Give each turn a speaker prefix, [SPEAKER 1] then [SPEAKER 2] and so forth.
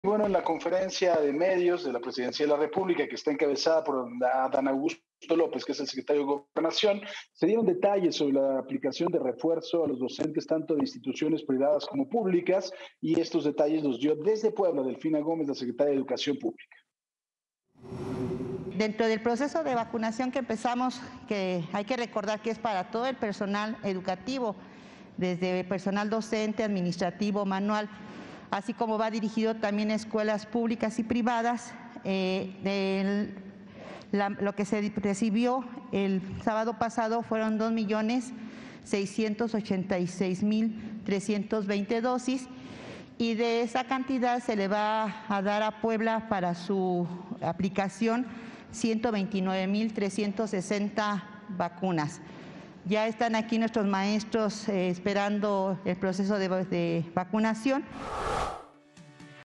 [SPEAKER 1] Bueno, en la conferencia de medios de la Presidencia de la República, que está encabezada por Adán Augusto López, que es el secretario de Gobernación, se dieron detalles sobre la aplicación de refuerzo a los docentes tanto de instituciones privadas como públicas, y estos detalles los dio desde Puebla Delfina Gómez, la secretaria de Educación Pública.
[SPEAKER 2] Dentro del proceso de vacunación que empezamos, que hay que recordar que es para todo el personal educativo, desde personal docente, administrativo, manual, así como va dirigido también a escuelas públicas y privadas. Lo que se recibió el sábado pasado fueron 2.686.320 dosis, y de esa cantidad se le va a dar a Puebla para su aplicación 129.360 vacunas. Ya están aquí nuestros maestros esperando el proceso de vacunación.